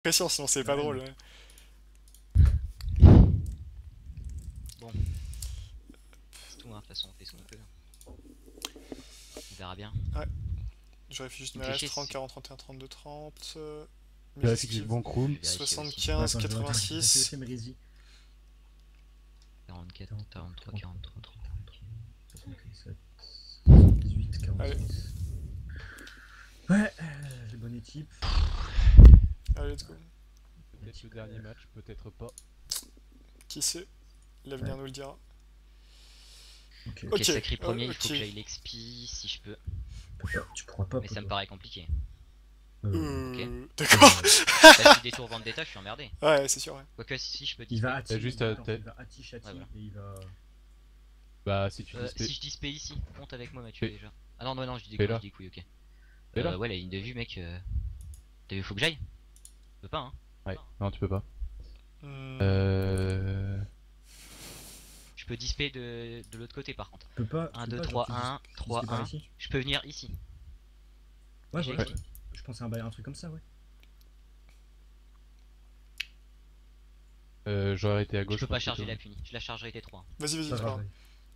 Pression, sinon c'est pas drôle. Ouais. Bon, c'est tout, hein. De toute façon, on fait ce qu'on peut. On verra bien. Ouais. Je vérifie juste Il mes me fait restes. chier 30, si. 40, 31, 32, 30. Je Mes vérifie que j'ai le esquives. bon chrome. Je vais vérifier aussi. 75, Attends, je vais 86. mes résis. 44, 43, 43, 33. 77, 78, Allez, 46. Ouais, les bonnes équipes. allez, let's go. Peut-être le dernier match, peut-être pas. Qui sait? L'avenir Ouais. nous le dira. Ok, Ok, sacré premier, il faut ok. que j'aille l'expi si je peux. tu pourras pas. Mais ça me paraît compliqué. D'accord. Là, si des tours Vendetta, je suis emmerdé. Ouais, c'est sûr, ouais. Quoique, si je peux Il va disper. Ati, juste attends, à- il va Ati, Chati, Ouais, voilà. et il va. Bah, si tu dis Si je dispe ici, compte avec moi, Mathieu, Fais- déjà. Ah non, non, non, je dis des Fais-la. couilles, je dis des couilles, ok. Fais-la. Ouais, la ligne de vue, mec. T'as vu, faut que j'aille? Je peux pas, hein. Ouais, non, tu peux pas. Hmm. Je peux disper de l'autre côté, par contre. Tu peux pas. 1, tu peux 2, pas, 3, genre, tu 1, dis- 3, dis par 1. ici. Je peux venir ici. Ouais, J'ai voilà. expi. Je pensais à un truc comme ça, ouais. J'aurais été à Je gauche. peux pas plutôt. charger la puni. Je la chargerai T3. Vas-y, vas-y, Pas c'est pas grave. grave. ouais.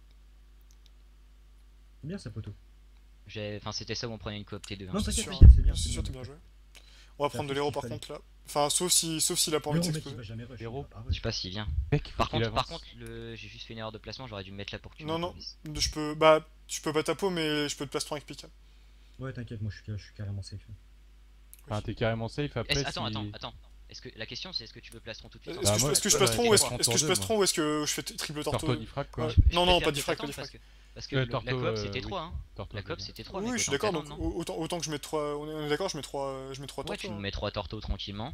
C'est bien ça, poteau. Enfin, c'était ça où on prenait une coop T2. Hein. Non, C'est t'inquiète, sûr, t'inquiète, c'est bien. c'est sûr, t'es bien joué. On va prendre de fait l'héros ce qu'il par fallait. contre là. Enfin, sauf s'il a pas envie de L'héros, mec, il s'exploser. va jamais rush. Héros. il va pas Je rush. sais pas s'il vient. Mec, faut Par qu'il contre, avance. j'ai juste fait une erreur de placement, j'aurais dû me mettre là pour que tu Non, me non, vises. je peux. Bah, tu peux pas ta peau, mais je peux te placer ton avec Pika. Ouais, t'inquiète, moi je suis carrément safe. Enfin, t'es carrément safe après. Attends, si... attends. La question c'est est-ce que tu veux plastron tout de suite? Est-ce Bah, que, moi, est-ce que je ouais, plastron ouais, ou est-ce ouais, est-ce que je ouais. plastron ou est-ce que je fais triple torto? Torto d'ifrac quoi. Non, non, pas préfère d'ifrac, que pas t'attendes d'ifrac. parce que Le la torto, coop c'était oui. 3 hein. Torto, La coop bien. c'était 3 Oui, mec, je suis autant d'accord, t'attendre, donc non autant que je mette 3. On est d'accord, je mets 3 Ouais, tortos. tu nous Hein. mets 3 tortos tranquillement.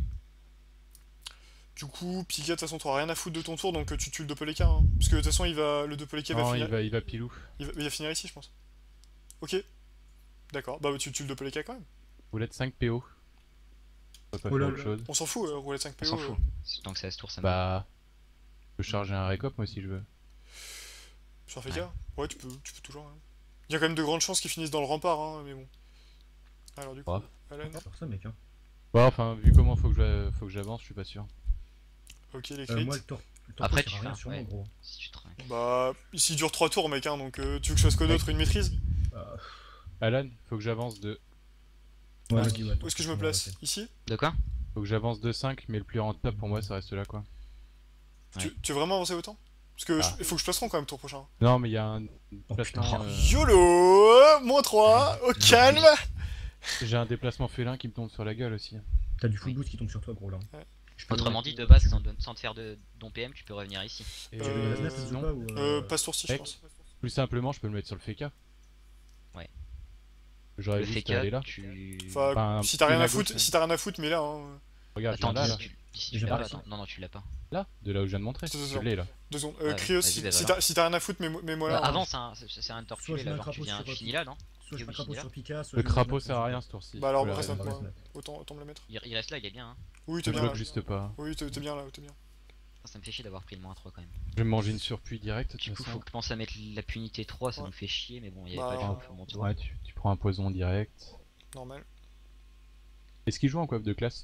Du coup, Pika, de toute façon, t'auras rien à foutre de ton tour, donc tu tues le Doppeleka. Hein. Parce que de toute façon, le Doppeleka va Non, finir. il va pilou. Il va finir ici, je pense. Ok, d'accord. Bah, tu tues le Doppeleka quand même. Roulette 5 PO. On va pas Oh là faire autre là. chose. On s'en fout, roulette 5 On PO. s'en fout. Tant que c'est à ce tour, ça me va. Bah. Je peux charger un récop moi si je veux. Sur FK ouais, tu peux toujours. Hein. Il y a quand même de grandes chances qu'ils finissent dans le rempart, hein, mais bon. Alors, du coup, Ouais. Alan. Pour ça, mec. Hein. Bah, enfin, vu comment faut que j'avance, je suis pas sûr. Ok, les crits. Moi, le torto Après, sert tu à rien fais sur un- moi, ouais. gros. Si tu te Bah, ici il dure 3 tours, mec, hein, donc tu veux que je fasse quoi d'autre? Une maîtrise? Bah, Alan, faut que j'avance de. ouais, Où vas-y, ouais, est-ce que je me place? Ici? De quoi? Faut que j'avance de 5, mais le plus rentable pour moi ça reste là quoi. Ouais. Tu veux vraiment avancer autant? Parce que Ah. il faut que je placerai quand même tour prochain. Non, mais il y a un Oh, placement. putain. YOLO! Moins 3, au calme! J'ai un déplacement félin qui me tombe sur la gueule aussi. T'as du full boost qui tombe sur toi, gros là. Ouais. Je peux- Autrement dit, de base, sans te faire de don PM, tu peux revenir ici. Et Tu veux les Euh, Vasnas, ils sinon, ou pas ou, Passe tour 6, je Mec. pense. plus simplement, je peux le mettre sur le FK. Ouais. J'aurais Le juste à aller FK, là. tu. Enfin, Enfin, si t'as rien une à à foutre, gauche, si t'as rien à foutre, mais là, hein. Regarde, je Attends, viens là, là. d'ici, Déjà tu l'as pas, par ici. attends. Non, tu l'as pas. Là, de là où je viens de montrer. C'est Je ça. l'ai là. 2 secondes. Ouais, Krios, vas-y, si bah si voilà. t'as rien à foutre, mets-moi là. hein. Avance, hein, c'est un tortillé Soit je là, mets un genre tu crapaud viens, sur tu finis là, non? Soit je mets un crapaud Là. sur Pika, soit Le je mets un crapaud Vasnas sert à sur rien Pika. ce tour-ci. Bah alors, Faut reste l'arrêter. notre Vasnas. Autant me le mettre. Il reste là, il est bien, hein. Oui, t'es Je bien bloque là. juste pas. Oui, t'es bien là, t'es bien. Ça me fait chier d'avoir pris le moins 3 quand même. Je vais me manger une surpuis directe de Du toute coup, façon. faut que je pense à mettre la punité 3, ça Ouais. nous fait chier, mais bon, il y Bah, avait pas de jeu pour mon tour. Ouais, tu prends un poison direct. Normal. Est-ce qu'il joue en coiffe de classe?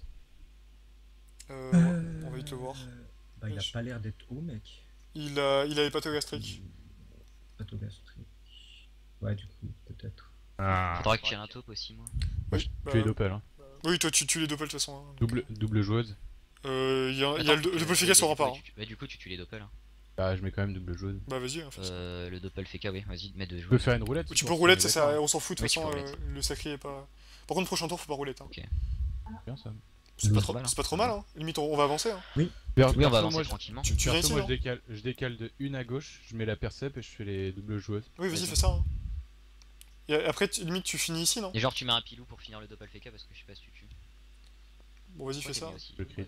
On va vite le voir. Bah, il a pas l'air d'être haut, mec. Il avait pas gastrique. Pathogastrique. Ouais, du coup, peut-être. Faudra que tu aies un top aussi, moi. Oui, Tu es doppel, hein. oui, toi tu tues les doppels de toute façon. Hein. Double joueuse. Il y a Attends, le doppel Feka sur rempart. Hein. Bah, du coup, tu tues les doppels. Hein. Bah, je mets quand même double joueuse. Bah vas-y, hein, fais ça. Le doppel Feka, oui, vas-y, mets 2 Tu peux joueurs. faire une roulette? Tu je peux pense, roulette, on est ça, d'accord. on s'en fout de toute Oui, tu façon, peux roulette. le sacré est pas... Par contre, prochain tour, faut pas roulette. Hein. Ok. Bien ça. C'est Oui, pas, c'est trop, mal, hein. c'est pas trop mal, hein. Limite, on va avancer. Hein. Oui, on va Perso, avancer moi, tranquillement. Tu viens perso, ici, moi, non? je décale de une à gauche, je mets la percep et je fais les doubles joueuses. Oui, vas-y, Vas-y. fais ça. Hein. Et après, limite, tu finis ici, non? Et genre, tu mets un pilou pour finir le doppel Feka parce que je sais pas si tu tues. Bon, vas-y, Ouais, fais t'es ça. mis aussi. Le crit.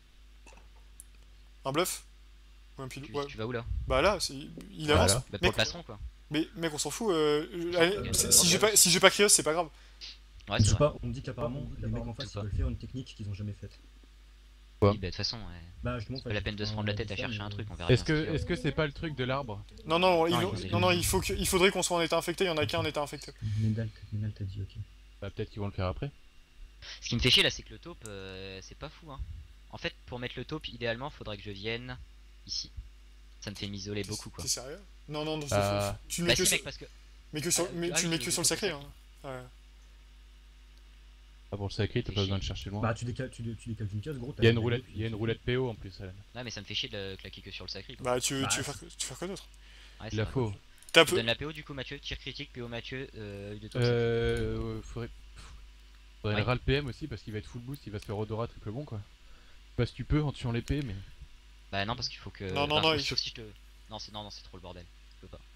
Un bluff? Ou un pilou? Ouais. Tu vas où là? Bah là, il Voilà. avance. Bah, pour le Mec, plastron quoi. mais mec, on s'en fout. Allez, Ok. si j'ai pas Krios, c'est pas grave. Ouais, Je c'est sais vrai. pas, on me dit qu'apparemment, les mecs en face, pas. ils veulent faire une technique qu'ils ont jamais faite. Quoi Oui, bah, de toute façon, ouais. Bah, je te montre. C'est pas la peine de se prendre la tête à chercher un truc, on verra. Est-ce bien ce qu'il y a. que c'est pas le truc de l'arbre? Non, non, Non, ils ont non, il faudrait qu'on soit en état infecté. Il y en a qu'un en état infecté. Ménal t'a dit, ok. Bah, peut-être qu'ils vont le faire après. Ce qui me fait chier là, c'est que le taupe, c'est pas fou. Hein. En fait, pour mettre le taupe, idéalement, faudrait que je vienne ici. Ça me fait m'isoler beaucoup quoi. T'es sérieux? Non, non, non, Ah. tu le Bah mets que si sur, mec, parce que... mais que sur, mais Ah tu le oui, mets que sur le sacré, hein. Ouais. Ah, pour le sacré, t'as pas besoin de chercher loin. Bah, tu décales d'une case, gros. Il y a une roulette PO en plus, Alan. Ouais, mais ça me fait chier de claquer que sur le sacré. Quoi. Bah, tu veux Bah, faire quoi d'autre? Ouais, Il la vrai. faut. T'as Je peu. donne la PO du coup, Mathieu. Tir critique, PO Mathieu, de toi. sacré. Faudrait Ouais. le ral PM aussi parce qu'il va être full boost, il va se faire Odora triple bon quoi. Je sais pas si tu peux en tuant l'épée, mais. Bah non, parce qu'il faut que... Non, non, enfin, non, sauf si je te... Non, c'est trop le bordel. Je peux pas.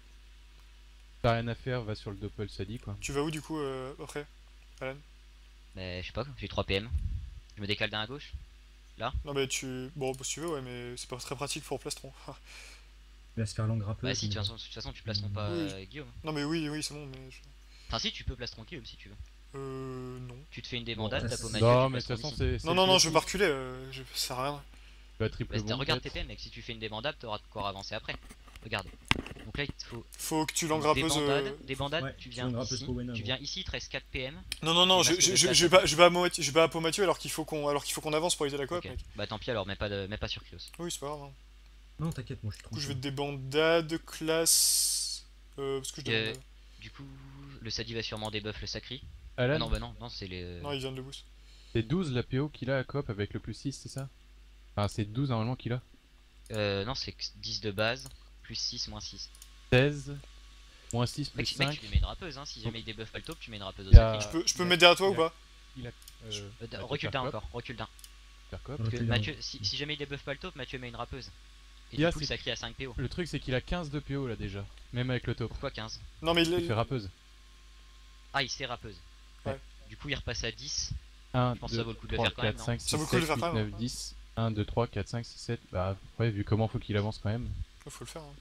T'as rien à faire, va sur le doppel Sadi quoi. Tu vas où du coup après, Alan? Mais je sais pas, j'ai 3 PM. Je me décale d'un à gauche. Non, mais tu. Bon, si tu veux, ouais, mais c'est pas très pratique pour plastron. Il va se faire langue rappeuse. Bah si, de toute façon tu placerons pas Oui. Guillaume. Non, mais oui, oui, c'est bon, mais. Enfin si, tu peux plastron Guillaume si tu veux. Non. Tu te fais une débandade, Bon, t'as ça, pas c'est- Mathieu, Non, tu mais de toute plastron façon, ici. c'est. Non, non, non, je veux pas reculer, ça sert à rien. Tu vas triple bon. Regarde tes peut-être. PM, mec, si tu fais une débandade, t'auras de quoi avancer après. Regarde. Donc là, il te faut Faut que tu langues rappeuse. débandade, Ouais, tu tu viens langues rappeuse ici, pour Wena, tu gros. viens ici, il te reste 4 PM. Non, non, non, Et masque de je classe. vais pas à Mathieu alors qu'il faut qu'on avance pour aider la coop, Ok. mec. Bah tant pis alors, mets pas sur Krios. Oui, c'est pas grave. Hein. Non, t'inquiète, moi je suis Du coup, je vais tranquille. te débandade, classe. Parce que je demande. Du coup, le Sadi va sûrement débuff le Sacri. Alan, Non, bah non, c'est les... Non, il vient de le boost. c'est 12 la PO qu'il a à coop avec le plus 6, c'est ça? Enfin, c'est 12 normalement qu'il a. Non, c'est 10 de base, plus 6, moins 6. 16, moins 6 plus Mec, 5. tu lui mets une rappeuse, hein. Si jamais il débuff pas le taupe, tu mets une rappeuse au Il y a- Sacri. Je peux me mettre derrière toi ou pas? Il a. Recule d'un encore, recule d'un. Faire coop. Parce que Recule d'un. Mathieu, si jamais il débuff pas le taupe, Mathieu met une rappeuse. Et Il y a du coup, le ces- Sacri à 5 PO. Le truc c'est qu'il a 15 de PO là déjà, même avec le top. Pourquoi 15? Non, mais Il fait rappeuse. Ah, il s'est rappeuse. Ouais. Du coup, il repasse à 10. 1, Je pense que 2, ça vaut le coup de le 3, faire quand même, 4, non 5, Ça 6, vaut le coup de le 7, faire 8, quand même, 9, 10. 1, 2, 3, 4, 5, 6, 7. Bah ouais, vu comment faut qu'il avance quand même. faut le faire. Hein.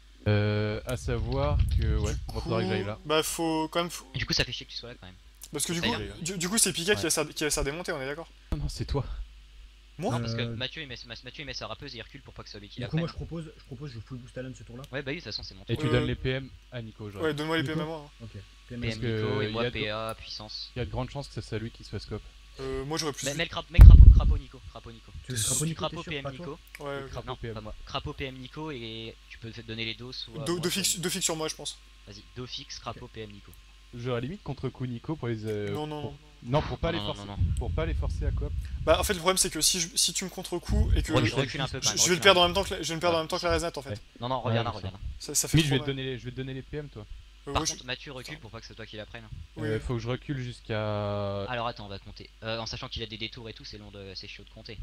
À savoir que ouais, il faudra que j'aille là. Bah, faut quand même. Et du coup, ça fait chier que tu sois là quand même. Parce que du Ça coup, ira. du coup c'est Pika Ouais. qui va se démonter, on est d'accord? Non, non, c'est toi. Moi? Non, parce que Euh, Mathieu il met sa rappeuse et il recule pour pas que ce soit lui qui Du la coup, prenne. moi je propose, je full boost Alan ce tour-là. Ouais, bah oui, de toute façon, c'est mon tour. Et tu Euh, donnes les PM à Nico, genre. Ouais, donne-moi les Nico. PM à moi. Hein. Ok. PM parce que Nico et il y moi a de- PA, puissance. Il y a de grandes chances que c'est lui qui se fasse scope. Moi j'aurais plus. Mais le crapaud Nico. Crapaud Nico. Tu veux Crapaud crapaud Nico, Crapaud t'es sûr, PM pas toi Nico. Ouais, ok. Crapaud Non, PM. pas moi. Crapaud PM Nico et tu peux te donner les dos soit. Deux moi, fixes soit- deux fixes sur moi, je pense. Vas-y, dos fixe, Crapaud PM Nico. Genre à la limite contre coup Nico pour les. Non, non, non. Non, pour pas Non, les non, forcer. non, Pour pas les forcer à coop. Bah, en fait, le problème c'est que si tu me contre-coups et que. Recule un peu quand même. Je vais le perdre en même temps que la Resnet en fait. Ouais. Non, non, reviens là, Ouais, reviens là. Ça fait Limite, trop mal. je vais te donner les PM toi. Par Ouais, je- contre, Mathieu recule pour pas que c'est toi qui la prenne. Oui. Faut que je recule jusqu'à. Alors attends, on va compter. En sachant qu'il a des détours et tout, c'est chaud de compter.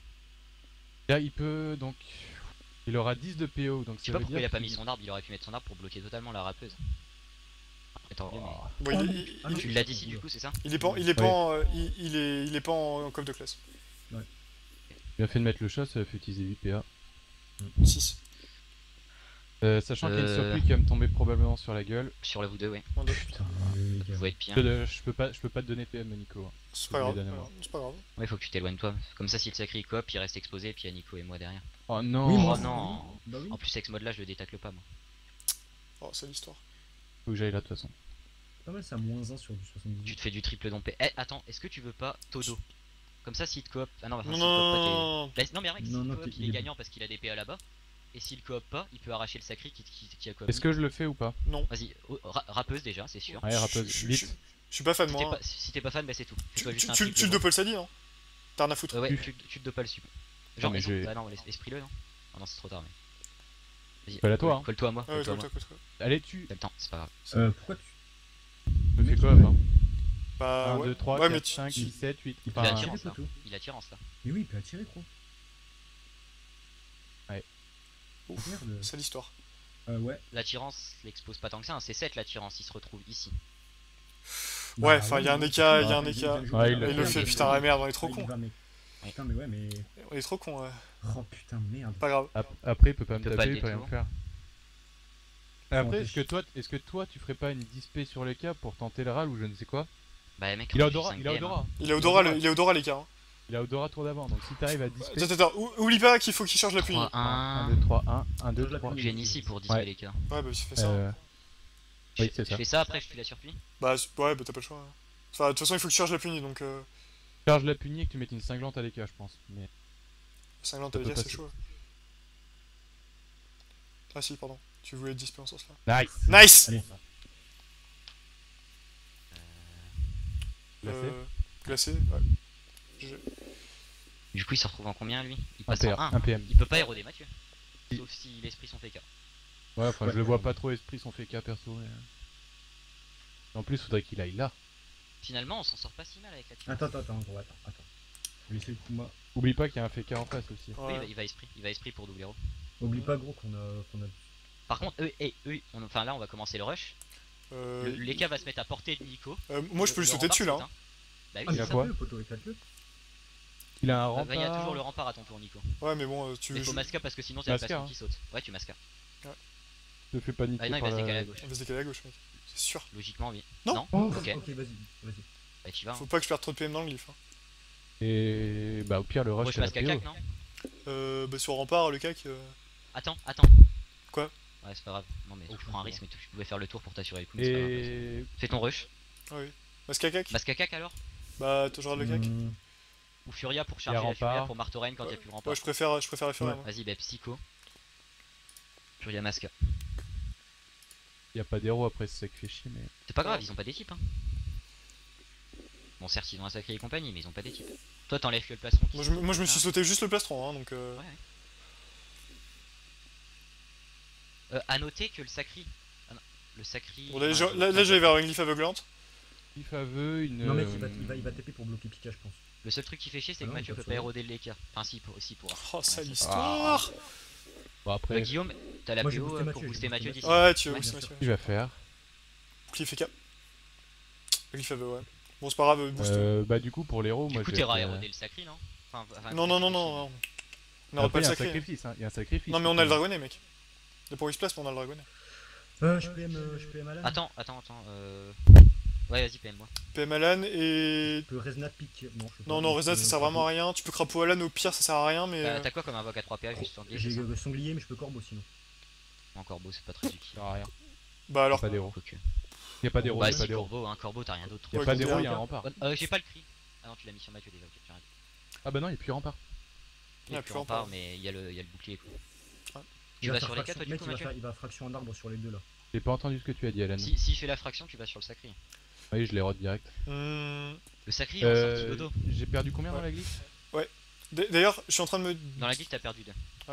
Là, il peut donc. Il aura 10 de PO, donc Je sais ça pas veut pourquoi dire il a pas qu'il- mis son arbre, il aurait pu mettre son arbre pour bloquer totalement la rappeuse. Attends, mais... Bon, Oh, il, non. il- Ah non, Tu l'as dit si du coup, c'est ça? il est pas, il est pas, il est pas en coop de classe. Bien fait de mettre le chat, ça fait utiliser 8 PA. 6. Sachant qu'il y a une surprise qui va me tomber probablement sur la gueule. Sur le vous deux, ouais. Putain, les gars. Faut être pire. Je peux pas te donner PM à Nico. Hein. C'est pas Je grave. vais les donner, C'est pas grave. Ouais, faut que tu t'éloignes toi. Comme ça, si le sacré coop, il reste exposé, puis il y a Nico et moi derrière. Oh non, Oui, Oh moi, non. Bah oui. En plus, avec ce mode-là, je le détacle pas, moi. Oh, c'est l'histoire. faut que j'aille là de toute façon. Pas mal, ça moins 1 sur du 78. Tu te fais du triple dompé. Eh, attends, est-ce que tu veux pas Todo? Comme ça, s'il te coop. Ah non, enfin, Non, s'il coop pas, non, t'es. Non, mais arrête, s'il Non, non, coop, t'es- il il est est gagnant parce qu'il a des PA là-bas. Et s'il coop pas, il peut arracher le sacré qui a coop. Est-ce que je le fais ou pas? non. Vas-y, rappeuse déjà, c'est sûr. Ouais, rappeuse, vite. Je suis pas fan, Si moi. t'es Hein. si t'es pas fan, bah c'est tout. Fais-toi juste un Tu triple le gros. doppel Sadi, non? T'as rien à foutre. Ouais, Tu- tu te dopes pas le sup. Genre, mais mais j'ai- ah non, esprit-le, non? Ah non, c'est trop tard, mais. Vas-y, Colle à toi, hein. Colle-toi à moi. Ouais, Colle-toi à moi. toi. Allez, tu T'as le temps, c'est pas grave. Pourquoi tu. me fais quoi hein? Bah, 1, ouais. 2, 3, Ouais, mais 4, 5, 6, 7, 8. Il Enfin, a tirer, tirance là. plutôt. Il a tirance là. Mais oui, il peut attirer, gros. Ouf, Merde. c'est l'histoire. Ouais. L'attirance l'expose pas tant que ça, hein. C'est 7 l'attirance, il se retrouve ici. Ouais, Bah, enfin, il y a un mais- écart, il y a bah, un écart. Ouais, il Et il le fait, mais- putain, la merde, on est trop Ouais, il con. va, mais- Putain, mais ouais, mais. On est trop con, ouais. Oh putain, merde. Pas grave. Après, il peut pas me peut pas taper, le il peut rien détour. faire. Après, empêche. est-ce que toi, tu ferais pas une dispé sur les cas pour tenter le râle ou je ne sais quoi? Bah, mec, Il a on fait Odora, 5 il a PM, hein. Odora. Il est Odora, l'écart. Hein. Il a Odora tour d'avant, donc si t'arrives à dispé. Attends, oublie pas qu'il faut qu'il charge la pluie. 3, 1, 1. 2, 3, 1, 2, Change la 3. pluie. Je viens ici pour disper Ouais. les cas. Ouais, bah, fais ça. Oui, c'est Je ça. fais ça après, je fais la surplie. Bah, ouais, bah, t'as pas le choix. Hein. Enfin, de toute façon, il faut que tu charges la punie, donc Charge la punie et que tu mettes une cinglante à l'écart, je pense. Mais 50 Ça à peut dire, c'est passer. chaud. Ah si, pardon. Tu voulais 10 en sens là. nice. Nice. Allez. Glacé. Glacé, ouais. GG. Du coup, il se retrouve en combien lui? Il Un passe en PR, 1. un PM. Il peut pas éroder Mathieu. Si. Sauf si l'esprit son FK. Ouais, enfin, Ouais. je le vois pas trop esprit son FK perso. Mais... En plus, faudrait qu'il aille là. Finalement, on s'en sort pas si mal avec la team. Attends, gros, attends. Je vais essayer de moi. Oublie pas qu'il y a un FK en face aussi. Oui, Ouais. il va esprit. Il va esprit pour double héros. Oublie pas, gros, qu'on a. Par contre, enfin là, on va commencer le rush. L'Eka va se mettre à portée de Nico. Moi, je peux lui Le sauter rempart dessus là. saute, Hein. Bah oui, Ah, Il c'est a ça. quoi le poteau, éclate-le. Il a un Bah, rempart. il y a toujours le rempart à ton tour, Nico. Ouais, mais bon, tu Mais veux. faut masca parce que sinon, c'est la Masca, personne hein. qui saute. Ouais, tu masca. Je te fais paniquer Ah non, il par va se décaler la... à gauche. On va se décaler à gauche, mec. C'est sûr. Logiquement, oui. Non. Oh, Ok. ok, vas-y. Bah, tu vas. Hein. Faut pas que je perde trop de PM dans le glyphe. Hein. Et bah au pire le rush Rush c'est la masca PO. cac, non? Bah, sur rempart, le cac. Attends. Quoi? Ouais, c'est pas grave. Non, mais Oh, tu prends un risque, mais tu pouvais faire le tour pour t'assurer le coup. mais c'est pas grave, vas-y. Et Fais ton rush. Ah oui. Masque à cac. Masca cac alors? Bah, je regarde le cac. Ou Furia pour charger la rempart. Furia pour Martoren quand il y a plus de rempart. Ouais, je préfère la Furia. Ouais. moi. Vas-y, bah Psycho. Furia Masca. y a pas d'héros après c'est ça qui fait chier mais... C'est pas grave, ils ont pas d'équipe. Hein. Bon, certes, ils ont un sacré et compagnie, mais ils ont pas d'équipe. Toi, t'enlèves que le plastron. qui Moi, je me suis hein. sauté juste le plastron, hein, donc. À noter que le sacri. Ah non, le sacri. Bon, là, j'allais vers une glyphe aveuglante. If aveu, une... Non, mec, il va taper pour bloquer Pika, je pense. Le seul truc qui fait chier, c'est Ah que non, Mathieu pas peut de pas problème. éroder le Leka. Enfin, si, aussi pour. Oh, sale Ouais, histoire. Bon après, Guillaume, t'as la Moi, j'ai PO boosté pour Mathieu, booster j'ai Mathieu boosté d'ici. Ouais, tu veux Ouais, aussi, bien Mathieu. il va faire. Bouclier FK. Glyphe aveu, ouais. Bon, c'est pas grave, boost. Bah du coup pour l'héros, Du moi coup, je vais t'auras faire- érodé le sacri, non? Enfin, Non. On n'aura pas Après, le il y a un sacré. sacrifice, hein. Il y a un sacrifice. Non, mais on a le dragonnet, mec. Il pour X-Place, mais on a le dragonnet. Je PM Alan. Attends. Ouais, vas-y, PM moi. PM Alan et. Je peux Resnat pick. Non, je peux Non, pas. non, Reza, ça sert vraiment à rien. Tu peux crapaud Alan, au pire, ça sert à rien, mais. T'as quoi comme invoque à 3 PA juste sanglier? J'ai c'est ça sanglier, mais je peux corbeau sinon. Encore beau, c'est pas très utile. Ça sert à rien. Bah alors. Pas d'héros. Quoique. Y a pas d'héros, Bah, y a pas si, d'héros. Corbeau, hein, Corbeau, t'as rien d'autre. Y a Ouais, pas donc, d'héros, y y a a un un rempart. J'ai pas le cri. Ah non, tu l'as mis sur Mathieu déjà, ok, j'ai rien dit. Ah bah non, il y a plus rempart. Il y a plus plus rempart, rempart. mais il y a le bouclier quoi. Ouais. Tu Il va vas faire sur les 4 fraction- toi du mec, coup Mathieu? il va fraction en arbre sur les deux là. J'ai pas entendu ce que tu as dit Alan. Si fait la fraction, tu vas sur le sacri. Oui, je les rate direct. Hmm. Le sacri est en sortie dodo. J'ai perdu combien dans la glisse? D'ailleurs, je suis en train de me. Dans la guilde, t'as perdu 2.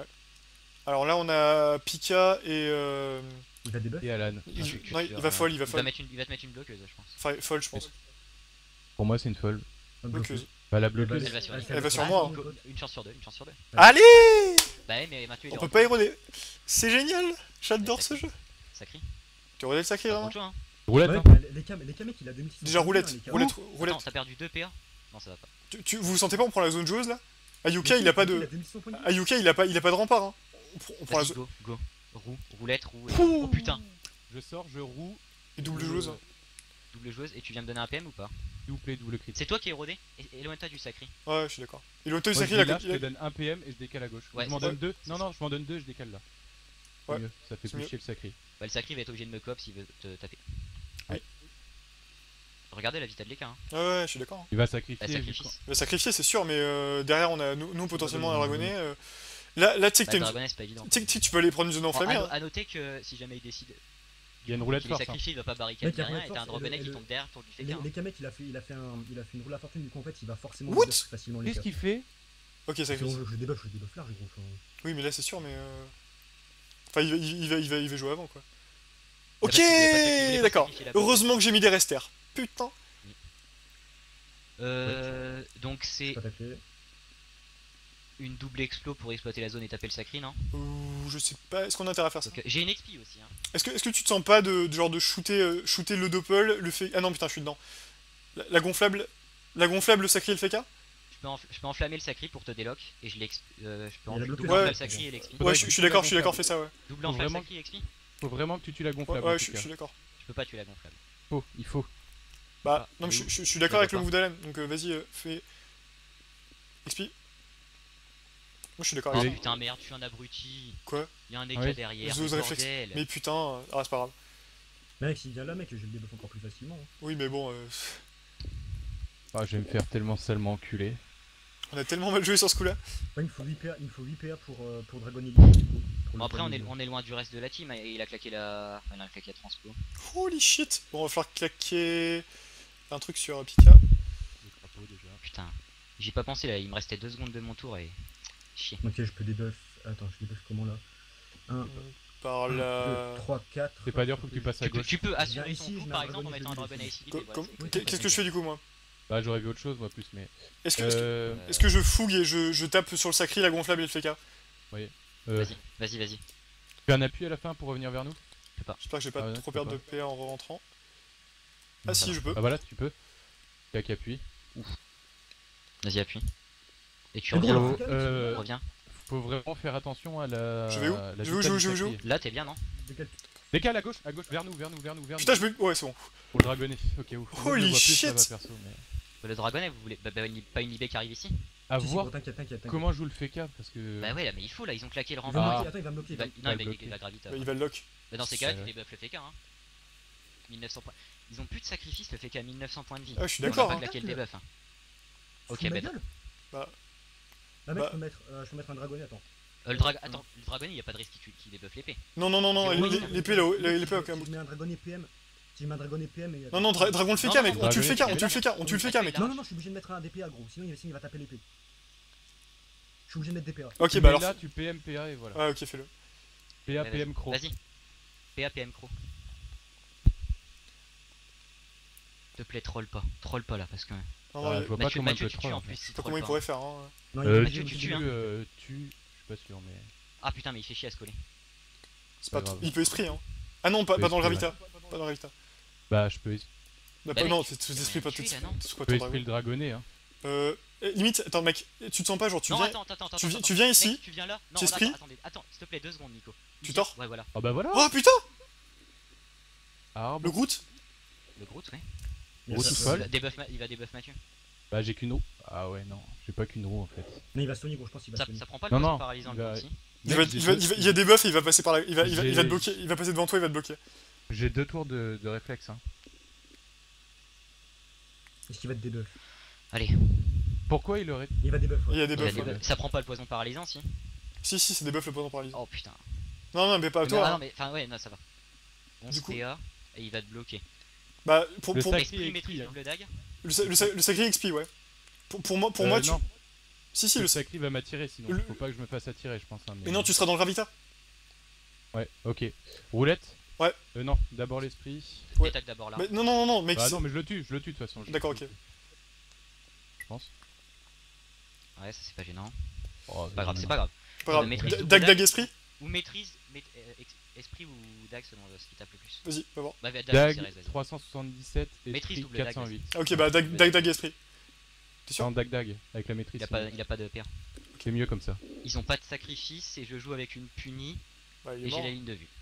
Alors là, on a Pika et. Il va débuff. Et Alan. Non, il va folle, il va Il va folle. te mettre une bloqueuse, je pense. Enfin, folle, je pense. Pour moi c'est une folle. Bloqueuse. Bah la Elle bloqueuse. Elle va sur Elle va sur Ah, moi, Nico, Une chance sur deux. Allez! Bah ouais, mais Mathieu il On est peut en pas éroder. C'est génial! J'adore ce jeu. Sacri. Tu érodé le sacré, Pas vraiment? trop de choix, hein. Roulette Ouais, hein. bah, les cas, mec, il a 2600. Déjà, roulette. les cas. Roulette. Attends, t'as perdu 2 PA? Non, ça va pas. Vous vous sentez pas, on prend la zone joueuse là? Ayuka, Mais il a pas il a de. 2600 points de vie. Ayuka, il a pas de rempart, hein. On prend la Vas-y, zone. go. Roulette. Pouh. Oh putain. Je sors, je roue, Et double joueuse. Double joueuse. Et tu viens me donner un PM ou pas? double crit. C'est toi qui es érodé? Éloigne-toi du sacri. Ouais, je suis d'accord. Et l'auto du Moi, sacré, je il dis a. là, je te donne un PM et je décale à gauche. Ouais, Je m'en c'est donne ça. deux. Non, je m'en donne deux, je décale là. C'est Ouais. mieux, ça fait C'est plus mieux. chier le sacré. Bah, le sacri va être obligé de me cop s'il veut te taper. Ouais. Regardez la vita de l'écart. Hein. Ouais, je suis d'accord. Il va Bah, sacrifier. sacrifice. Le sacrifier, c'est sûr, mais derrière, on a nous potentiellement un dragonnet. Là, tu sais que Bah, t'as le une. dragonnet, c'est pas évident. Tu sais que tu peux aller prendre une zone enflammée. hein. À noter que si jamais il décide Il y a une roulette qu'il est force. Hein. sacrifié, il va pas Mec, barricader il y a rien roulette et t'as un force, dragonnet et qui le- tombe derrière pour du Les, féca. les cas, mec, il a fait une roule à fortune, du coup, en fait, il va forcément What? débuff facilement les Qu'est-ce cas. qu'il fait? Ok, C'est sacrifice. bon, je débuff là, gros. Enfin, Oui, mais là, c'est sûr, mais. Enfin, il va jouer avant, quoi. Ah, Ok, parce qu'il voulait pas d'accord. sacrifier la base. Heureusement que j'ai mis des resters. Putain. Donc c'est pas taclé. une double explo pour exploiter la zone et taper le sacri, non? Je sais pas. Est-ce qu'on a intérêt à faire ça? Donc, j'ai une XP aussi. Hein. Est-ce que tu te sens pas de genre de shooter le doppel, le fait. Ah non, putain, je suis dedans. La gonflable. La gonflable, le sacré et le FK? Je peux enflammer le sacri pour te délock et je peux Il y a la double bloqueuse. enflammer Ouais. le sacri et l'XP. Ouais, je suis d'accord, fais ça, ouais. Double Faut enflamme le vraiment- sacri et XP? Faut vraiment que tu tues la Ouais, gonflable. ouais, en je tout cas. suis d'accord. Je peux pas tuer la gonflable. Il faut. Bah, Ah, non, mais oui. je suis d'accord Je avec le vois move d'Alan, donc vas-y, fais. XP. Moi, je suis d'accord Oh avec Oui. ça. putain, merde, je suis un abruti. Quoi? Y'a un Eka Oui. derrière. Zose mais réflexe. bordel. Mais putain, ah, c'est pas grave. Mec, s'il vient là, mec, je le débuff encore plus facilement. Hein. Oui, mais bon. Ah, je vais me faire tellement salement enculer. On a tellement mal joué sur ce coup-là. Ouais, il me faut 8 PA, il me faut 8 PA pour Dragon Elite. Du coup, pour Bon, le après, on timing. est loin du reste de la team. Et il a claqué la. Enfin, il a claqué la transpo. Holy shit. Bon, on va falloir claquer un truc sur Pika. Le crapaud déjà. Putain. J'y ai pas pensé là. Il me restait 2 secondes de mon tour et. Chier. Ok, je peux debuff. Attends, je debuff comment là 1, Par 2, la... 3, 4. C'est pas dur, faut que tu passes à gauche. Tu peux assurer ici, ton je coup mets par un exemple en dragon, mettant un je dragon vais ACD. Qu'est-ce que je fais du coup, moi? Bah, j'aurais vu autre chose, moi, plus, mais. Est-ce que, Euh. est-ce que je fougue et je tape sur le sacré, la gonflable et le FK? Vas-y. Fais un appui à la fin pour revenir vers nous. J'espère que j'ai pas Ah ouais, trop tu peux perdre de pas. PA en rentrant. Ah Non, si, va. je peux. Ah, voilà, tu peux. Tac, appuie. Vas-y, appuie. Et tu Mais reviens. bon, Reviens. Faut vraiment faire attention à la. Je vais où la Je vais où, vitale je vais où, du je vais où sacré. Là, t'es bien, non? Décale. Décale à gauche, vers nous. Putain, je me... Ouais, c'est bon. Pour le dragonner, ok, ouf. Moi, je Holy le vois plus, shit. là-bas, perso, mais... Le dragonnet, vous voulez. Pas une libé qui arrive ici? À Si, si, voir gros, t'inquiète. comment joue le FK, parce que... Bah ouais, là, mais il faut là, ils ont claqué le Il va me renvoi. bloquer, attends, il va me bloquer. Non, va il va bloquer. la gravité. Il va le lock. Bah, dans ces cas-là, tu Ouais. débuffes le FK, hein. 1900 points. Ils ont plus de sacrifice, le FK à 1900 points de vie. Ah, je suis On a d'accord, pas hein. claqué le debuff, hein. Tu Ok, fous de ma bah. gueule Bah. Là, mec, Bah. je peux mettre un dragonnet, attends. Attends, le dragonnet, il y a pas de risque qui débuffe l'épée. Non, l'épée là-haut, l'épée là-haut, quand Si même. je mets un dragonnet PM, si je mets un dragonnet PM et. Non, dragon le FK, Non, mec. non, On tue le dragon, FK, on tue le FK, mec. Non, je suis obligé de mettre un DPA, gros. Sinon, il va taper l'épée. Je suis obligé de mettre DPA. Ok, Tu bah mets alors. là, tu PM, PA, et voilà. Ouais, ok, fais-le. PA, Ouais, PM, Cro. Vas-y. PA, PM, Cro. S'il te plaît, troll pas là, parce que. Non, Ah, non, je vois pas comment il Mathieu, peut tu troll, tues en en fait. plus. je sais si pas troll comment il pas. pourrait faire, hein. Non, Mathieu, tu tues, hein. Je suis pas sûr, mais... Ah putain, mais il fait chier à se coller. C'est pas pas grave. Il peut esprit, hein. Ah non, pas peut dans le esprit, Gravita. Pas dans le Gravita. Bah, je peux Bah, Bah, non, mec, c'est esprit, pas tu es là, tout. non C'est quoi peux ton esprit dragon? le dragonner, hein. Limite, attends, mec, tu te sens pas genre, tu Non, viens. attends. Tu viens ici, Mec, tu viens là. Non, tu esprit. attends, s'il te plaît, 2 secondes, Nico. Tu tords. Ouais, voilà. Ah bah voilà. Oh putain! Arbre. Le Groot? Le Groot, ouais. Gros tout Il folle. va debuff Mathieu. Bah, j'ai qu'une roue. Ah ouais, non. J'ai pas qu'une roue, en fait. Mais il va Sony, gros, je pense qu'il va Sony. Ça prend pas le Non, poison non, paralysant il le va- Groot, si. Il y a des buffs et il va passer par là. Il va J'ai- te bloquer. Il va passer devant toi, il va te bloquer. J'ai 2 tours de réflexe, hein. Est-ce qu'il va te debuff? Allez, Pourquoi il aurait... Il va debuff. Il y a des il va buffs. debuff. Ouais. ça prend pas le poison paralysant, si. Si, c'est des buffs le poison paralysant. Oh putain. Non, mais pas à Ah toi. non, Hein. mais enfin, ouais, non, ça va. 11 Du coup- PA, et il va te bloquer. Bah, Le sac- Esprit, XP, maîtrise, hein. double dague. le sacré XP, ouais. Pour moi, tu. non. Si, Le le sacri va m'attirer, sinon. le- Faut pas que je me fasse attirer, je pense. Hein, Mais non, tu seras dans le Gravita. Ouais, ok. Roulette. Ouais. Non, d'abord l'esprit. Ouais. Attaque d'abord là. Mais non, mec. Bah c'est- non, mais je le tue de toute façon. D'accord, ok. Je pense. Ouais, ça c'est pas gênant. Oh, C'est pas grave, c'est pas grave. Pas grave. Maîtrise double Dag dague. esprit. Ou maîtrise, esprit ou dague selon ce qui tape le plus. Vas-y, va voir. Bah, dague, Dag, Cérès, vas-y. 377, Maîtrise esprit double dague, 408. Ok, bah Dag esprit. T'es sûr? Non, Dag, avec la maîtrise. Il a pas de PA. C'est mieux comme ça. Ils ont pas de sacrifice et je joue avec une punie Bah, il et est j'ai mort. la ligne de vue.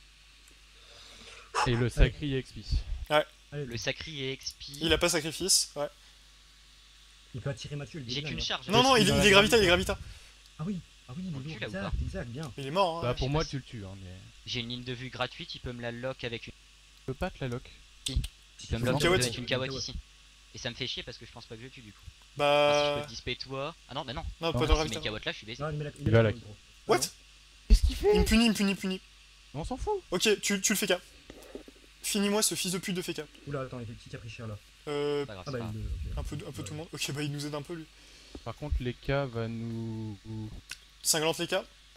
Et le sacri et XP. Allez, Le sacri et XP. Il a pas sacrifice, ouais. il peut attirer Mathieu. le J'ai dégage, qu'une hein. charge. Non, il est Gravita, il est Gravita. Ah oui, il est On le tue, lourd. là, ou Exact, pas exact, bien. Il est mort, hein. Bah, je pour sais moi, pas tu le tues, hein, mais. J'ai une ligne de vue gratuite, il peut me la lock avec une. Tu peux pas te la lock. Il peut me Comment lock Kawat, avec une Kawat Kawat. ici. Et ça me fait chier parce que je pense pas que je tue du coup. Enfin, si je Bah. peux te disper toi. Ah non, bah non. Non, pas Non, dans Si le mes Gravita. Kawat là, je suis baisé. Non, il met la. Il va là. gros. What? Qu'est-ce qu'il fait Il me punit. On s'en fout. Ok, tu le fais K. Finis-moi ce fils de pute de FK. Oula, attends, il fait petit caprichere là. C'est pas grave, Ah c'est bah, pas grave. Un peu tout le monde. Ok, bah il nous aide un peu lui. Par contre, les K va nous. Cinglante les K.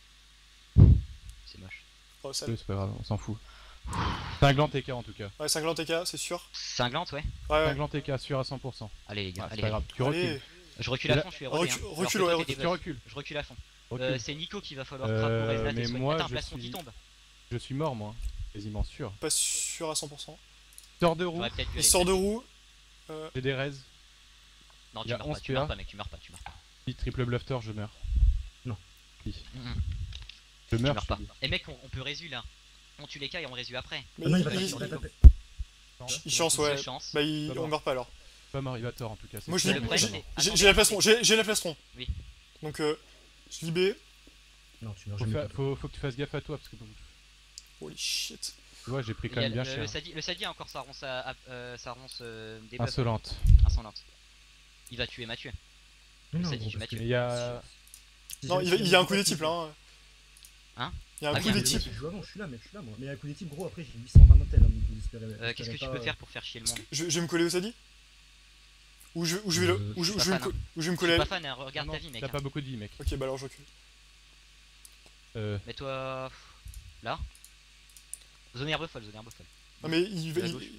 C'est moche. Oh, ça. C'est pas grave, on s'en fout. Cinglant TK en tout cas. Ouais, cinglante les K, c'est sûr. Cinglante, ouais. Ouais. Cinglant TK sûr à 100%. Allez, les gars, Ah, c'est allez. pas grave, tu Allez. recules. Je recule à fond, je suis rodé. hein. Recule, Alors ouais, que toi, t'es Tu des recules. buffs. Je recule à fond. Recule. C'est Nico qui va falloir trap pour Resnat mais et soigner. moi, Attends, un je plastron qui suis- tombe. Je suis mort moi, quasiment sûr. Pas sûr à 100%. Sors de roue, J'aurais peut-être dû Il aller sort de le roue. j'ai des raises. Non, il y tu a meurs 11 pas, tu meurs PA. pas, mec, tu meurs pas, tu meurs pas. Si triple blufter, je meurs. Non. Si. Mhm. Je Tu meurs, meurs je pas. te dis. Et mec, on peut résu là. On tue les cas et on résu après. Mais Ah non, il va il- taper, il va taper. il chance, ouais. Deux chances. Bah, Pas on mort. meurt pas alors. Pas mort, il va tort en tout cas. Moi, je Mais dis- le problème, j'ai- c'est- J'ai attendez, la plastron, j'ai la plastron. Oui. Donc, je libé. Non, tu meurs Faut, jamais. fa- faut que tu fasses gaffe à toi parce que Holy shit. tu vois, j'ai pris Il quand y a même bien le cher. Sadi a encore sa ronce, sa ronce debuff Insolente. insolente. il va tuer Mathieu. Non, Ça dit, gros, tu parce m'as que- tué. Il y a. Non, il y a un coup des types là. Hein Il y a un Ah coup oui, des un types. Je joue avant, je suis là, mec, je suis là, moi. Mais à coup des types, gros, après j'ai 820 intel. Hein, donc Qu'est-ce que tu peux faire pour faire chier le monde? Je vais me coller au Sadi. Ou je vais Je ou suis je pas vais me fan, hein. ou je vais me Je coller. suis pas fan, hein, regarde Non, ta vie, mec. T'as Hein. pas beaucoup de vie, mec. Ok, bah alors je recule. Mets-toi là. Zone herbe folle, zone herbe folle. Non mais il va. À gauche.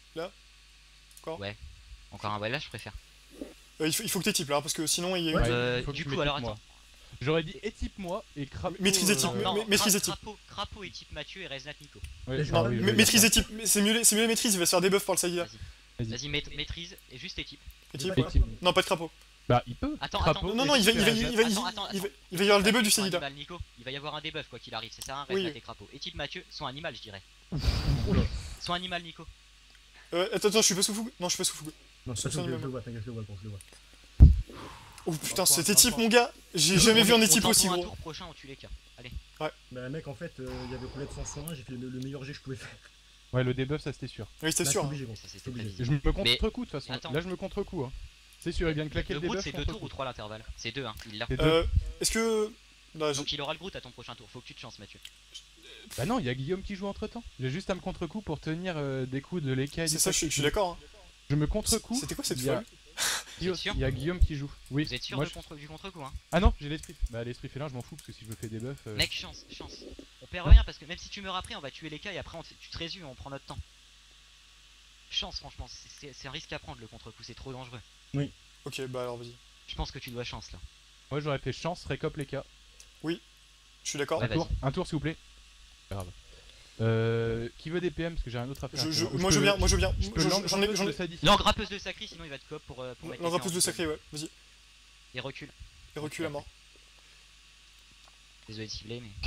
Encore un, ouais, là je préfère. Il faut que t'es type là, hein, parce que sinon il y a Ouais. une. il faut que Du tu coup, alors m'équipes, attends. moi. J'aurais dit équipe-moi et crapaud. Maîtrise équipe, maîtrise équipe. Crapaud et type Mathieu et Reznat Nico. Ouais, Je ah vais- oui, mais- oui, Maîtrise d'accord. des types, c'est mieux les maîtrises, il va se faire des buffs par le Sadi là. Vas-y. Vas-y. Vas-y, maîtrise et juste tes types. Et J'ai type. pas de type. crapaud. Non, pas de crapaud. Bah, il peut. Attends, Crapaud, attends, Non, non, il va y avoir le debuff du Son Sadi là. animal Nico. Il va y avoir un debuff quoi qu'il arrive, c'est ça, un Oui. Reznat et Crapaud. Et type Mathieu, son animal, je dirais. Oula. Son animal Nico. Attends, je suis pas sous fougue. Non, je suis pas sous fougue. Non, Sur c'est son pas je animal. le vois, t'inquiète, je le vois, je le vois. Oh putain, Enfin, c'était type enfin. mon gars. J'ai jamais vu un On équipe tente aussi un gros. tour prochain, on tue les cas. Allez. Bah, mec, en fait, il y avait Colette 101, j'ai fait le meilleur jet que je pouvais faire. Ouais, le debuff, ça c'était sûr. Oui, c'était Là, sûr. t'es hein. obligé, gros. Ça T'es c'était obligé. prévisible. Je me contre-coup Mais- de toute façon. Attends. Là, je me contre-coup. Hein. C'est sûr, il vient de claquer Le le Groot debuff. c'est 2 contre tours ou coup. 3 l'intervalle? C'est 2 hein, il l'a. C'est deux. Est-ce que. Non, Donc il aura le Groot à ton prochain tour, faut que tu te chances Mathieu. Bah non, il y a Guillaume qui joue entre temps. J'ai juste à me contre-coup pour tenir des coups de l'écaille. c'est ça, je suis d'accord. hein. Je me contre-coup. C'était quoi cette il y a- folle Vous êtes sûr Il y a Guillaume qui joue. Oui. Vous êtes sûr moi, du contre-coup hein? Ah non, j'ai l'esprit. Bah l'esprit félin, je m'en fous parce que si je me fais des buffs. Mec, chance. On perd rien parce que même si tu meurs après, on va tuer les cas et après tu te résumes, on prend notre temps. Chance, franchement, c'est un risque à prendre le contre-coup, c'est trop dangereux. Ok, bah alors vas-y. Je pense que tu dois chance là. Moi j'aurais fait chance, récop les cas. Je suis d'accord. Ouais, vas-y. Un tour s'il vous plaît. Pas grave. Qui veut des PM parce que j'ai un autre affaire. Moi je veux bien, moi je veux bien. Je peux J'en ai. le sadisme. L'engrappeuse de sacré, sinon il va te cop pour mettre. les L'engrappeuse cas de en sacré, ouais. Vas-y. Et recule. Et recule à mort. Désolé de cibler, mais.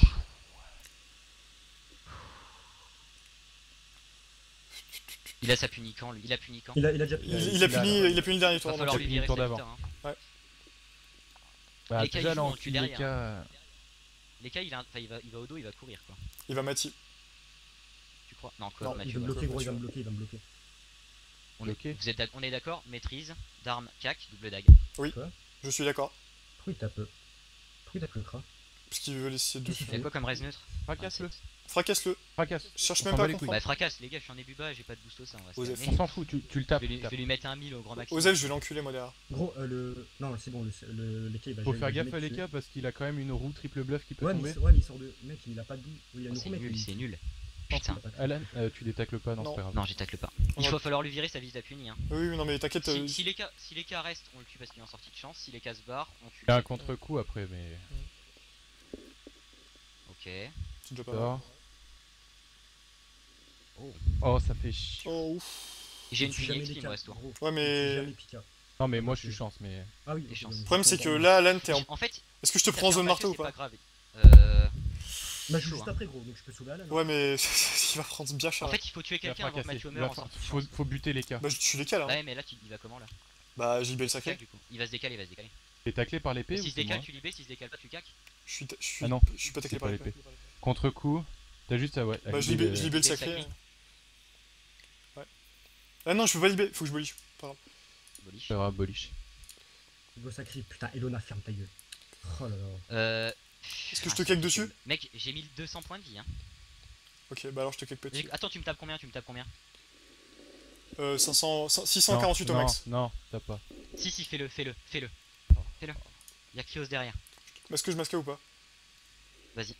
Il a sa puni quand lui? Il a puni quand? Il a déjà Il a puni le dernier tour. Va falloir donc, lui virer tour ça d'avant. vite, hein. Bah Les cas, déjà ils là jouent, on on tue tue les derrière. cas. Les cas, il va au dos, il va courir quoi. Il va Mati. Tu crois? Non, quoi, Non, il Mathieu. va me voilà. bloquer, gros, il va me bloquer, il va me bloquer. On est d'accord? Maîtrise, d'armes, cac, double dague. Je suis d'accord. Pourquoi il tape le cra? Parce qu'il veut laisser deux. Il y a quoi comme raise neutre? Fracasse-le. Fracasse-le. Fracasse. Cherche On même s'en pas bat à les couilles. comprendre. Bah fracasse les gars, je suis en début bas et j'ai pas de boost au sein, on va se Osef. calmer. On s'en fout, tu le tapes. Je vais lui mettre un 1000 au grand maximum. Osef, je vais l'enculer moi derrière. Gros, Non, c'est bon, les cas, il va Faut jamais- faire jamais gaffe à les tuer. cas parce qu'il a quand même une roue triple bluff qui peut Ouais, tomber. mais il sort de. Mec, il a pas de bout. Oui, il a Oh, une c'est roue, mec. nul, il- c'est nul. il Putain. a pas de- Alan, tu détacles pas, non, Non. c'est pas grave. Non, j'y tacle pas. On Il va- va falloir lui virer sa vis d'appuni. Hein. Oui, non mais t'inquiète. Si les cas restent, on le tue parce qu'il est en sortie de chance. Si les cas se barrent, on tue. Il y a un contre-coup après, mais. Ok. C'est déjà pas mal. Ça. Oh. Oh, ça fait chier. Oh ouf. J'ai une il tue puni jamais XP, les moi, cas, ce tour. gros. Ouais, Il tue mais. jamais Pika. Non, mais moi je suis chance, mais. Ah oui, Des ok, chances. donc, Le problème c'est que bon, là, Alan, t'es en. En fait, Est-ce que je te si prends en ça zone perd marteau ou Mathieu, c'est pas grave. Bah, je joue chaud, juste hein. après, gros, donc je peux sauver Alan. Ouais, mais il va prendre bien cher. En fait, il faut tuer Il va quelqu'un avant que fracasser. Mathieu Il meure va en sortie de faut, chance. faut buter les cas. Bah, je suis les cales. Hein. Ouais, mais là, il va comment là? Bah, JB le Cac, sacré. du coup. Il va se décaler, il va se décaler. T'es taclé par l'épée ou S'il se c'est moi décale, tu libé, s'il se décale pas, tu cac. Je Ah non, suis pas taclé c'est par pas l'épée. l'épée. Contre-coup, t'as juste à. Ouais, Bah, je activer libé le le sacré. sacré. Ouais. Ah non, je peux pas libé, faut que je boliche. Pas grave. Boliche. Ça va, boliche. Go sacré, putain, Elona, ferme ta gueule. Oh là là. Est-ce que je te caque dessus? Mec, j'ai 1200 points de vie. Hein. Ok, bah alors je te caque petit. Attends, tu me tapes combien? 648 au Non, max. Non, t'as pas. Si, fais-le. Y'a Krios derrière. Est-ce que je masque ou pas? Vas-y.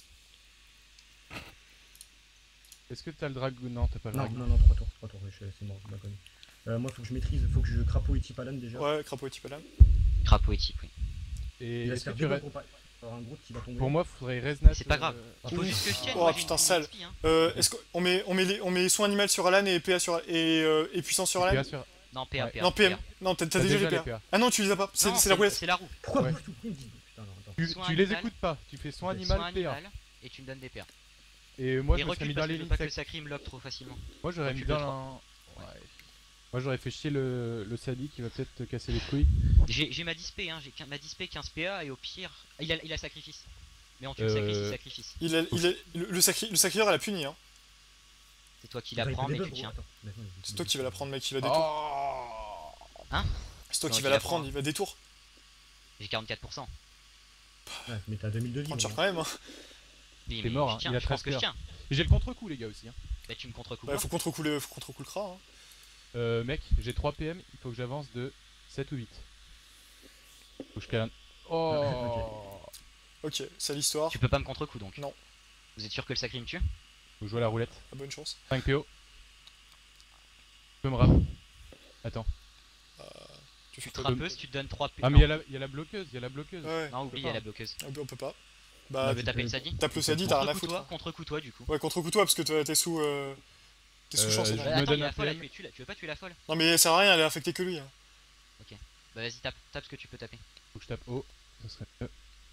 Est-ce que t'as le dragon? Non, t'as pas le Non, dragon. non, 3 tours, c'est mort, je la connais. Moi, faut que je maîtrise, faut que je crapaud et type Alan déjà. Ouais, crapaud et type Alan. Crapaud et type, oui. Et Il va est-ce se que faire tu deux restes. gros avoir un gros qui va tomber. Pour moi, faudrait Reznat. C'est pas grave. Il faut juste que je tienne. Oh, moi, j'ai putain, une sale. XP, hein. Est-ce qu'on met soin animal sur Alan et PA sur et puissance sur Alan? Non, PA, Ouais. PA. Non, PM. PA. Non, t'as déjà les PA. Ah non, tu les as pas. Non, C'est la roulette. C'est la roue. Pourquoi Ouais. pourquoi il me dit putain, non, attends. Soin Tu les animal. écoutes pas, tu fais soin Ok. animal, Soin PA. animal et tu me donnes des PA. Et moi, Et je me serais mis recule dans parce que les je veux lignes pas que le sacrées. sacré me lock trop facilement. Moi, j'aurais mis Recule dans de la. Ouais. Moi, j'aurais fait chier le Sadi qui va peut-être te casser les couilles. J'ai ma dispé, hein. J'ai ma dispé 15 PA et au pire. Il a sacrifice. Mais on tue le sacrifice. Le sacrifieur elle a puni, hein. C'est toi qui Il va la prends, des mais buffs, tu gros, tiens. attends. C'est toi qui vas la prendre, mec, il va des Oh tours. C'est toi Donc, qui vas il la a prendre, pas. il va détour. J'ai 44%. Ouais, mais t'as 2000 de vie. Prends moi. tire quand même, hein. Oui, T'es mais mort, je hein, tiens, il a je pense que je 13 tiens. J'ai le contre-coup, les gars, aussi. Hein. Bah, tu me contre-coupes Bah, pas. faut contre-coup le Kra, hein. Mec, j'ai 3 PM, il faut que j'avance de 7 ou 8. Faut que je cale un... Oh Ok, c'est l'histoire. Tu peux pas me contre-coup donc. Non. Vous êtes sûr que le sacré me tue? Faut jouer à la roulette. Ah, bonne chance. 5 PO. Tu peux me rap. Attends. Tu fais Tu te quoi? rappeuse, tu te donnes 3 P. Ah, mais il y a la bloqueuse, il y a la bloqueuse. Ouais, Non, oublie, il y a la bloqueuse. on peut pas. On Bah, veut taper le Sadi. tape le Sadi, t'as rien à Contre-coup foutre. toi, contre-coup toi du coup. Ouais, contre-coup toi, parce que t'es sous. T'es sous chance. je non. me Attends, donne il y a un la folle à PM. tuer, tu veux pas tuer la folle? Non, mais ça sert à rien, elle est affectée que lui. Hein. Bah vas-y, tape ce que tu peux taper. Faut que je tape haut. Ça serait mieux.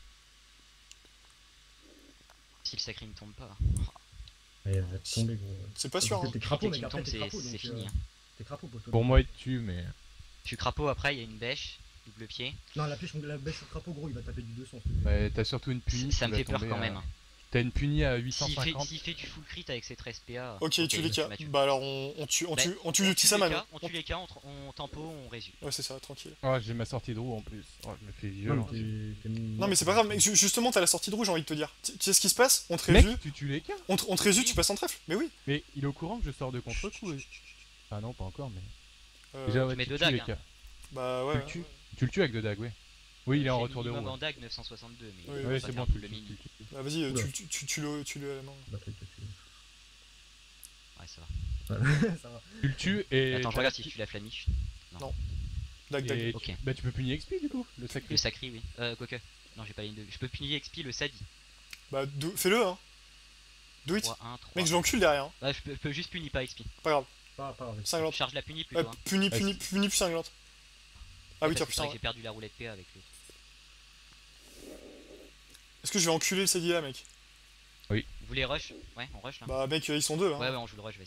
Si le sacré ne tombe pas. Ouais, elle va tomber, gros. C'est pas sûr. Parce que Hein. t'es crapaud, Dès mec, qu'il me après tombe, t'es crapaud, c'est donc. fini. Hein. T'es crapaud, poteau. Pour moi, il tue, mais. Je suis crapaud, après il y a une bêche, double pied. Non, la bêche sur crapaud, gros, il va taper du 200. s'il te plaît. Ouais, t'as surtout une punie. Ça qui me va fait peur tomber quand à- même. Hein. T'as une punie à S'il 850. fait du full crit avec ses 13 PA. Ok, tue les cas. Mathieu. Bah, alors on tue Bah, le Tissaman. On tue les cas, on tempo, on résume. Ouais, c'est ça, tranquille. Oh, j'ai ma sortie de roue en plus. Oh, je me fais Non, violent. mais Non, mais c'est pas grave, mec, justement, t'as la sortie de rouge, j'ai envie de te dire. Tu sais ce qui se passe? On te Mec, réjue, tu tues les cas. on te réjue, tu passes en trèfle. Mais oui. Mais il est au courant que je sors de contre-coup. Ah non, pas encore, mais. Euh, Déjà, ouais, mets tu deux tues dagues, les hein. cas. Bah, Tu ouais. le tues. Tu le tues avec deux dagues, ouais. Oui, il est en J'ai retour de roue. minimum Ouais, en dague 962, mais Oui, on va ouais, pas c'est faire bon, tout tu le le mini. tues. Bah, vas-y, Oula. tue-le à la main. Bah, peut-être que Ouais, ça va. ça va. Tu le tues et. Attends, je regarde si je tue la flamiche. Dac, dac. Et Ok. Bah, tu peux punir XP du coup, le sacré. Le sacré, oui. Quoique. Non, j'ai pas ligne de. Je peux punir XP le Sadi. Bah, fais-le, hein. Do it. 3, 1, 3. Mec, je l'encule derrière, hein. Ouais, je peux juste punir pas XP. Pas grave. Pas grave. Cinglante. Charge la punie Ouais, plutôt. Hein. puni, Vas-y. plus cinglante. Ah oui, Parce tiens, que c'est vrai putain. que j'ai perdu la roulette PA avec le. Est-ce que je vais enculer le Sadi là, mec? Vous voulez rush? Ouais, on rush là. Bah, mec, ils sont deux, hein. Ouais, on joue le rush, vas-y.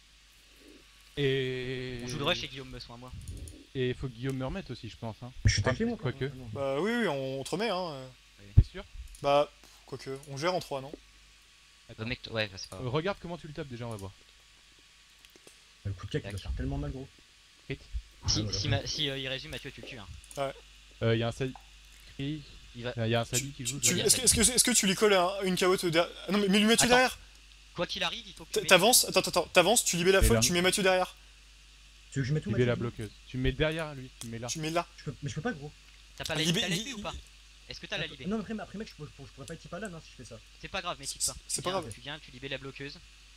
Et. On joue le rush et Guillaume me soigne moi. Et il faut que Guillaume me remette aussi, je pense. Hein. Je suis taqué, moi. Quoique. Bah, oui, on te remet, hein. T'es sûr? Bah, quoique, on gère en 3, non? Mec, ouais, bah, c'est pas grave. Regarde comment tu le tapes déjà, on va voir. Le coup de cac, il va faire tellement mal, gros. Si il résume, Mathieu, tu le tues. Hein. Il y a un Sadi. Il Il va... y a un Sadi qui joue. tu- Est-ce que tu lui colles une carotte derrière? Ah non, mais mets-lui Mathieu Attends. derrière! Quoi qu'il arrive, il faut que tu mettes- T'avances, attends, t'avances, tu libères la Et folle, là. tu mets Mathieu derrière. Tu veux que je mette tout Tu mets la Mathieu bloqueuse. Tu mets derrière lui, tu mets là. Tu mets là. Mais je peux pas, gros. T'as pas la Libé- libé ou pas? Est-ce que t'as la libé? Non, mais après, mec, je pourrais pas être type Alan si je fais ça. C'est pas grave, mais type pas. C'est Tu pas viens, grave. Tu viens, tu libères la bloqueuse.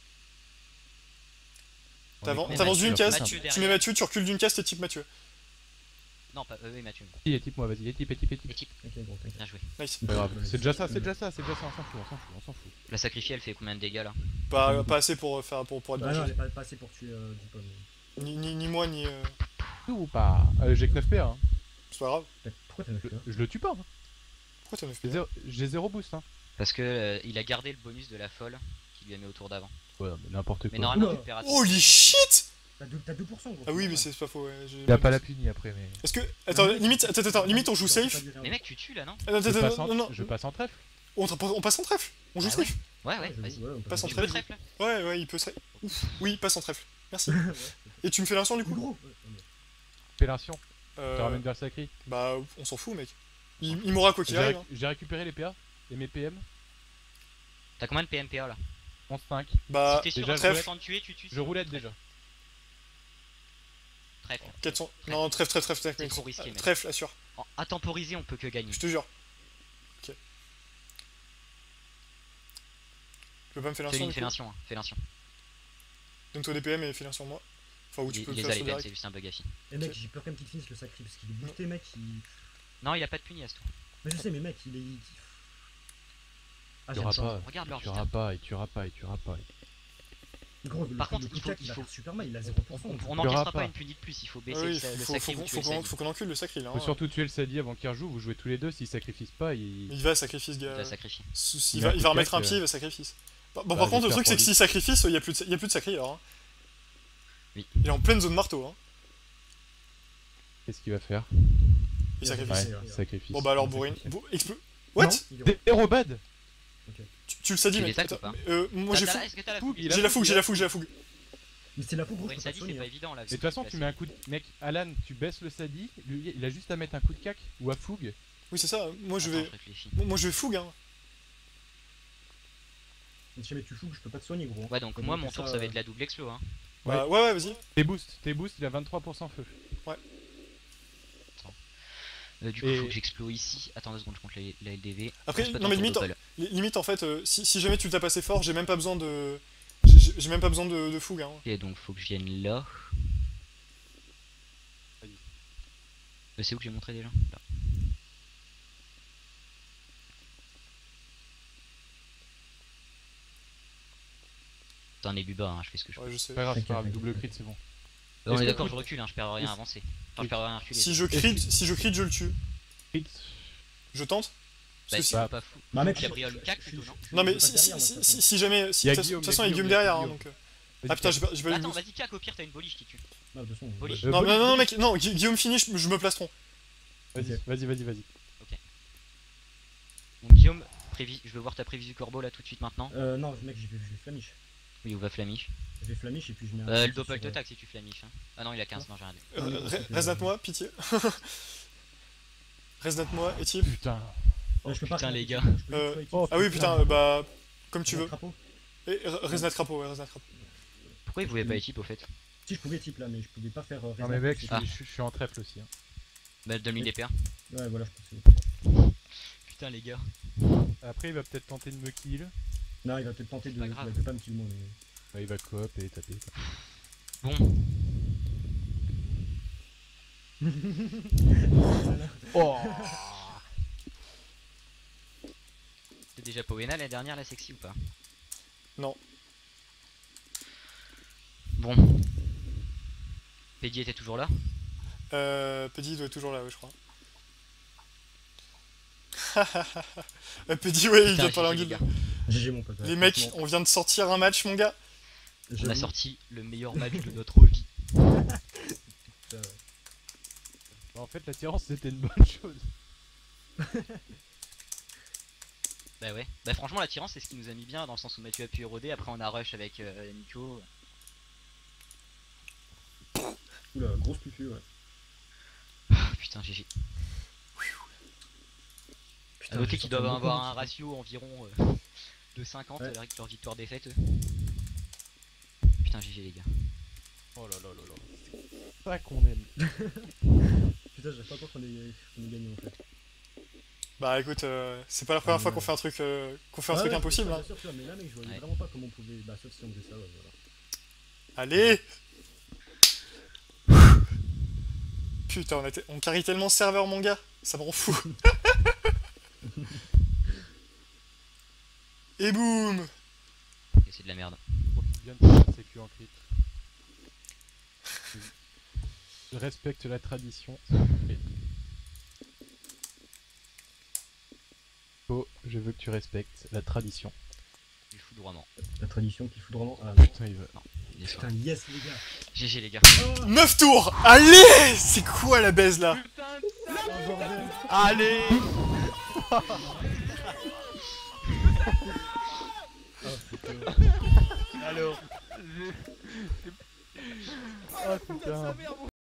T'avances Mathieu, d'une case, Mathieu tu derrière. mets Mathieu, tu recules d'une case, t'es type Mathieu. Non, pas oui, Mathieu. Équipe moi, vas-y, équipe. Et type, Ok, gros, t'inquiète. bien joué. Nice. Pas grave. C'est déjà ça, on s'en fout. La sacrifiée, elle fait combien de dégâts là? Pas assez pour être Bah non, vengé. elle est pas assez pour tuer du pomme. Ni moi, ni. Tout ou pas? J'ai que 9 PA, hein. C'est pas grave. Pourquoi t'as 9 PA? Je le tue pas, hein. Pourquoi t'as 9 J'ai 0 boost, hein. Parce que il a gardé le bonus de la folle qu'il lui a mis au tour d'avant. Ouais, mais n'importe Mais quoi. normalement, Oula. tu perds à Holy shit! T'as 2%, gros. Ah oui, mais c'est pas faux, ouais. Il a pas la punie après, mais. Est-ce que. Attends, limite on joue safe. Mais mec, tu tues là, non? Non, Je passe en trèfle. on passe en trèfle. On joue Ah ouais. safe. Ouais, vas-y. Passe en Tu peux trèfle. trèfle? Ouais, il peut safe. Ouf. Oui, passe en trèfle. Merci. Et tu me fais l'instant du coup? Gros. Appellation. Je te ramène vers le sacré. Bah, on s'en fout, mec. Il mourra quoi qu'il arrive. Hein. J'ai récupéré les PA et mes PM. T'as combien de PMPA là? 11-5. Bah, Si t'es sûr déjà, de trèfle. temps de tuer, tu tues. Je roulette déjà. Trèfle. 400. Non, trèfle. C'est trop risqué, mec. Trèfle, assure. À temporiser, on peut que gagner. Je te jure. Ok. Tu peux pas me faire l'instant? Fais l'instant, fais l'instant. Donne-toi des PM et fais l'instant moi. Enfin, où tu peux Il le les faire a les sur PM, direct. c'est juste un bug à fille. Et mec, j'ai peur quand même qu'il finisse le sacré parce qu'il est boosté, mec. Non, il a pas de puni à ce tour. Mais je sais, mais mec, il est. Ah, Tu auras j'aime pas. Regarde leur Tu tueras pas, il tuera pas. Gros, Par contre, il il faut- super mal, il a 0%. On Il y n'encaissera aura pas pas. une punie de plus, il faut Ah baisser oui, le sacré ou tuer le Sadi. faut qu'on encule le sacré là. Faut Hein. surtout tuer le Sadi avant qu'il rejoue, vous jouez tous les deux, s'il sacrifie pas, il. Il va sacrifier ce Il gars. va sacrifier. Il va remettre un pied, il va sacrifice. Bon, par contre, le truc c'est que s'il sacrifice, il y a plus de sacré alors. Hein. Oui. Il est en pleine zone marteau. Hein. Qu'est-ce qu'il va faire? Il sacrifie. Ouais, sacrifice. Bon bah alors bourrine. What? Zéro bad. Tu le sais dit Tu mec. les sacs ou pas? Moi j'ai fougue. Est-ce que t'as la Fougue, fougue? il a J'ai la fougue. Mais c'est la fougue Pour rouge, une je peux pas Sadi, c'est soigner. pas Hein. évident là. Et de toute façon, tu mets un coup de. Mec, Alan, tu baisses le Sadi, lui, il a juste à mettre un coup de cac ou à fougue. Oui, c'est ça. Moi, je Attends, vais. réfléchis. Moi, je vais fougue, hein. Si jamais tu fougues, je peux pas te soigner, gros. Ouais, donc Comme moi on mon fait tour ça, ça va être la double explo hein. Bah, ouais, vas-y. Tes boosts, il a 23% feu. Du coup Et- faut que j'explo ici. Attends 2 secondes, je compte la LDV. Après, Je peux non, mais tenter limite, Doppel. limite en fait, si jamais tu le tapes assez fort, j'ai même pas besoin de. J'ai même pas besoin de fougue, hein. Ok, donc faut que je vienne là. C'est où que j'ai montré déjà là. T'es un élu bas, hein, je fais ce que je peux. Ouais, je sais. Pas grave, c'est pas grave, T'inquiète, double crit, c'est bon. On Est-ce est que- d'accord, je recule, hein, je perds rien à avancer. Enfin, je perds rien à reculer. Si je crit, je le tue. Crit. Je tente. Bah, Parce que si bah, c'est pas fou. Bah, mec, Gabriel ou Cac plutôt, non Non, mais je si, passe derrière, moi, de toute façon. si jamais. Si, Il y a de toute Guillaume, façon, il y a Guillaume il y a derrière, hein, Guillaume. donc. Vas-y, Ah putain, j'ai pas Bah, le attends, boost. vas-y, Cac, au pire, t'as une boliche qui tue. Ah, de toute façon. Polish. Euh, Non, Bolide. non, mec, non, Guillaume finit, je me plastron. Vas-y. Donc, Guillaume, je veux voir ta prévision du corbeau là tout de suite maintenant. Non, mec, je vais flamiche. Oui, ou va flamiche. Je vais flamiche et puis je mets un. Le petit doppel sur, te tac si tu flamiches. Hein. Ah non, il a 15, non, j'ai rien dit. Reste-moi, pitié. Reste-moi, et type. Putain. Je peux pas putain, faire les un gars. petit- je peux juste faire Oh, Ah oui, putain, bah. Comme tu un veux. crapaud. Et Resnat Crapaud, ouais, Resnat Crapaud. Pourquoi il pouvait pas équipe au fait? Si je pouvais type là, mais je pouvais pas faire. Non mais mec, Ah. je suis en trèfle aussi. Hein. Bah, donne-lui des PA. Ouais, voilà, je pense. Putain, les gars. Après, il va peut-être tenter de me kill. Non, il va peut-être tenter de. pas Il grave. va peut-être pas me kill moi, mais. Ouais, il va coop et taper. Quoi. Bon, Oh. c'est déjà Powena la dernière, la sexy ou pas? Non. Bon. Peggy était toujours là? Pedi doit être toujours là, ouais, je crois. Pedi, ouais, il vient Putain, de parler en GG, les guilde. gars. GG mon pote. ouais, Les mecs, franchement. on vient de sortir un match, mon gars. On a J'avoue, sorti le meilleur match de notre vie. ça, Bah, en fait, l'attirance c'était une bonne chose. Bah ouais. Bah franchement, l'attirance c'est ce qui nous a mis bien dans le sens où Mathieu a pu éroder. Après, on a rush avec Nico. Oula, grosse pufu, ouais. Ah, putain, GG. A Putain, noter j'ai qu'ils sorti doivent beaucoup avoir de un pufu. ratio environ de 50 Ouais. avec leur victoire défaite. Putain, GG les gars. Oh là là là là. C'est ça qu'on aime. Putain, j'ai pas peur qu'on ait gagné en fait. Bah écoute, c'est pas la première fois qu'on fait un truc, impossible. Hein. Bien sûr, mais là, mec, je voyais Ouais. vraiment pas comment on pouvait. Bah, sauf si on faisait ça, ouais, voilà. Allez. Putain, on carry tellement serveur, mon gars, ça me rend fou. Et boum. Ok, c'est de la merde. Profite bien de faire sécu en crit. Je respecte la tradition. Oh, je veux que tu respectes la tradition. Du foudroiement. La tradition qui fout vraiment. Ah, Putain, il va. Bien sûr. putain, yes, les gars. GG les gars. 9 tours. Allez. C'est quoi la baise là? Allez. Alors. Oh putain.